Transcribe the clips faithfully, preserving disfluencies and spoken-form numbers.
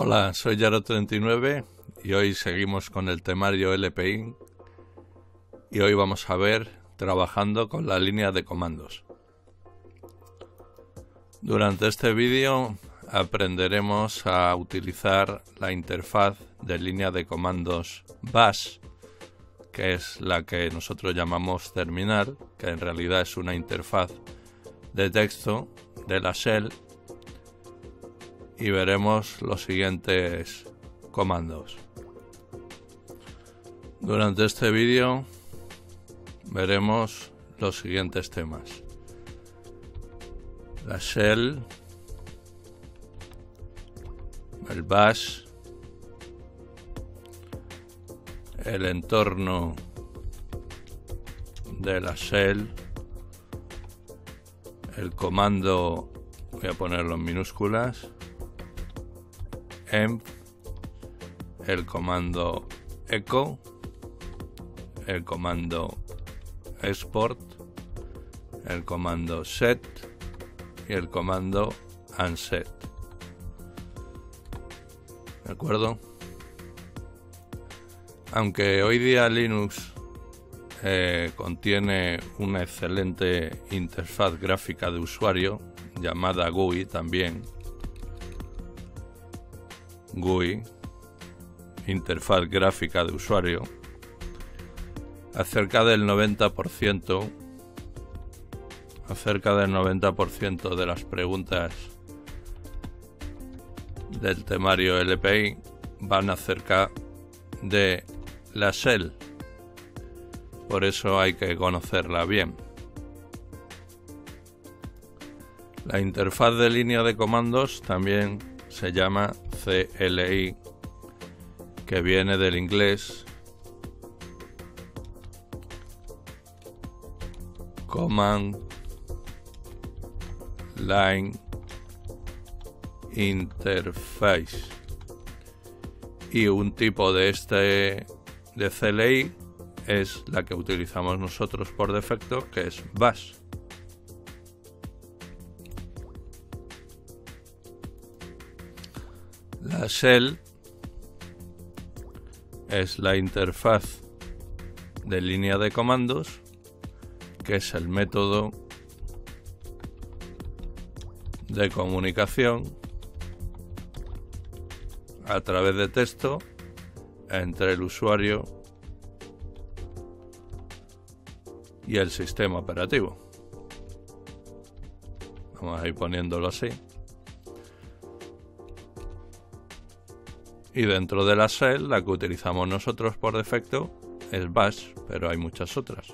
Hola, soy Yaro treinta y nueve y hoy seguimos con el temario L P I y hoy vamos a ver trabajando con la línea de comandos. Durante este vídeo aprenderemos a utilizar la interfaz de línea de comandos Bash, que es la que nosotros llamamos terminal, que en realidad es una interfaz de texto de la shell, y veremos los siguientes comandos. Durante este vídeo veremos los siguientes temas: la shell, el bash, el entorno de la shell, el comando, voy a ponerlo en minúsculas, env, el comando echo, el comando export, el comando set y el comando unset. ¿De acuerdo? Aunque hoy día Linux eh, contiene una excelente interfaz gráfica de usuario llamada G U I también, G U I, interfaz gráfica de usuario, acerca del noventa por ciento acerca del noventa por ciento de las preguntas del temario L P I van acerca de la shell, por eso hay que conocerla bien. La interfaz de línea de comandos también se llama C L I, que viene del inglés Command Line Interface, y un tipo de este de C L I es la que utilizamos nosotros por defecto, que es Bash. La shell es la interfaz de línea de comandos, que es el método de comunicación a través de texto entre el usuario y el sistema operativo. Vamos a ir poniéndolo así. Y dentro de la shell, la que utilizamos nosotros por defecto es Bash, pero hay muchas otras.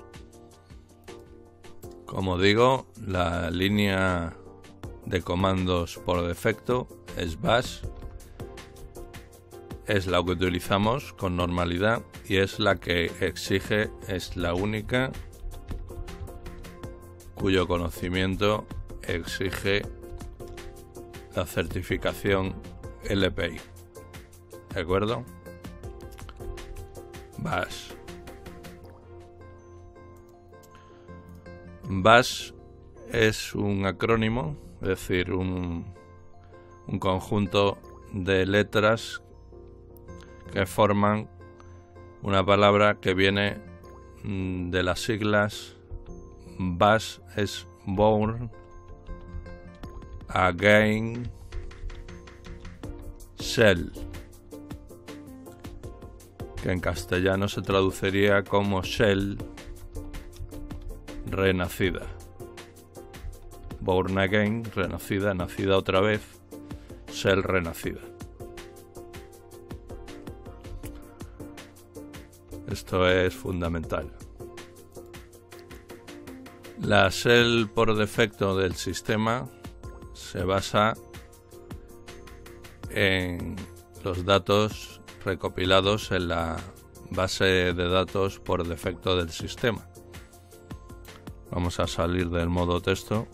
Como digo, la línea de comandos por defecto es Bash, es la que utilizamos con normalidad y es la que exige, es la única cuyo conocimiento exige la certificación L P I. ¿De acuerdo? Bash. Bash es un acrónimo, es decir, un, un conjunto de letras que forman una palabra que viene de las siglas. Bash es Born Again Shell, que en castellano se traduciría como shell renacida. Born again, renacida, nacida otra vez, shell renacida. Esto es fundamental. La shell por defecto del sistema se basa en los datos recopilados en la base de datos por defecto del sistema. Vamos a salir del modo texto.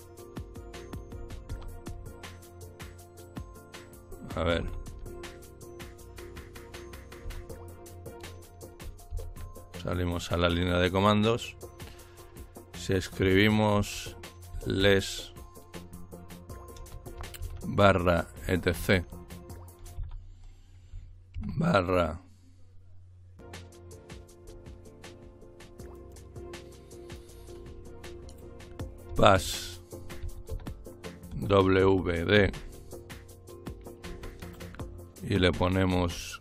A ver. Salimos a la línea de comandos. Si escribimos les barra etc barra bash wd y le ponemos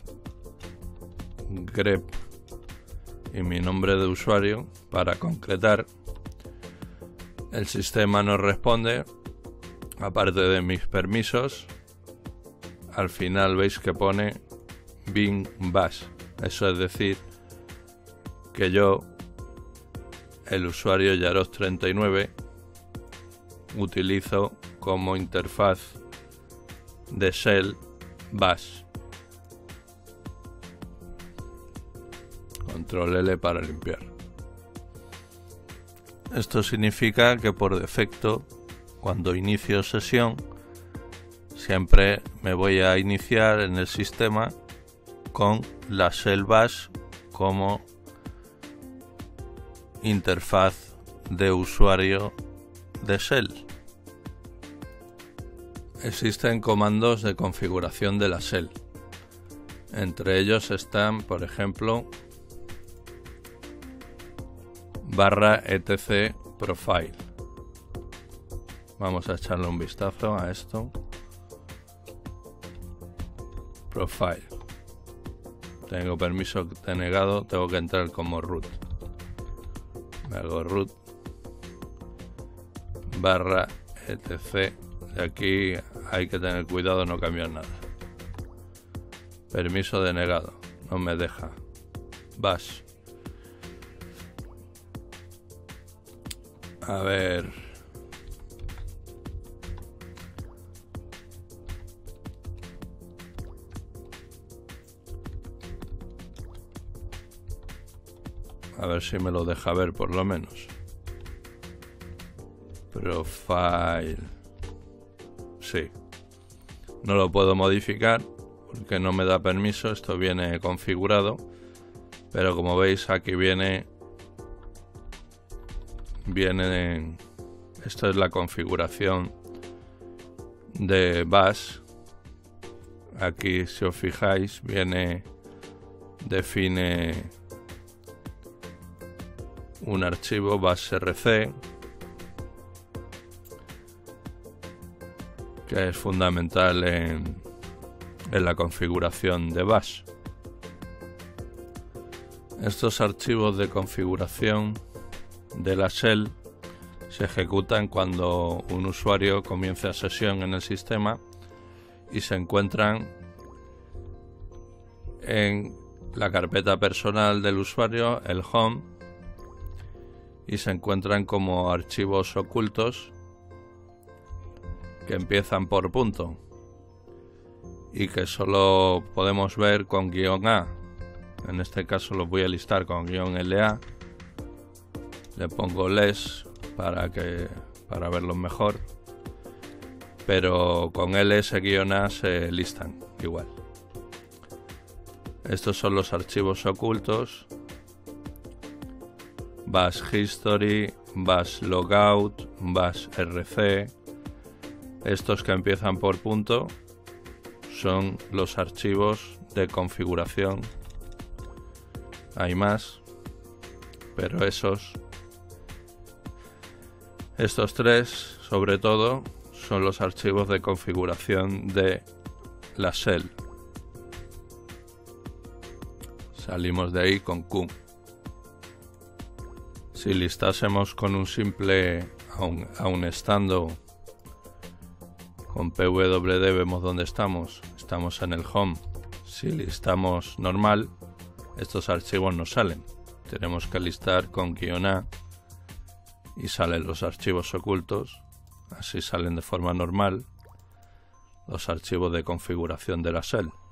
grep y mi nombre de usuario para concretar. El sistema nos responde, aparte de mis permisos, al final veis que pone bin bash. Eso es decir que yo, el usuario Yaros treinta y nueve, utilizo como interfaz de shell bash. Control L para limpiar. Esto significa que por defecto, cuando inicio sesión, siempre me voy a iniciar en el sistema con la shell bash como interfaz de usuario de shell. Existen comandos de configuración de la shell. Entre ellos están, por ejemplo, barra etc profile. Vamos a echarle un vistazo a esto. Profile. Tengo permiso denegado, tengo que entrar como root. Me hago root barra etc. De aquí hay que tener cuidado, no cambiar nada. Permiso denegado, no me deja. Bash. A ver. A ver si me lo deja ver por lo menos. Profile. Sí. No lo puedo modificar porque no me da permiso. Esto viene configurado. Pero como veis aquí viene... Viene... Esto es la configuración de bash. Aquí si os fijáis viene... Define... un archivo bashrc que es fundamental en, en la configuración de bash. Estos archivos de configuración de la shell se ejecutan cuando un usuario comienza sesión en el sistema y se encuentran en la carpeta personal del usuario, el home, y se encuentran como archivos ocultos que empiezan por punto y que solo podemos ver con guión A. En este caso los voy a listar con guión L A. Le pongo less para que para verlos mejor, pero con ls-a se listan igual. Estos son los archivos ocultos: bash history, bash logout, bash rc. Estos que empiezan por punto son los archivos de configuración. Hay más, pero esos, estos tres sobre todo, son los archivos de configuración de la shell. Salimos de ahí con Q. Si listásemos con un simple, aun, aun estando con P W D, vemos dónde estamos. Estamos en el home. Si listamos normal, estos archivos no salen. Tenemos que listar con guión A y salen los archivos ocultos. Así salen de forma normal los archivos de configuración de la shell.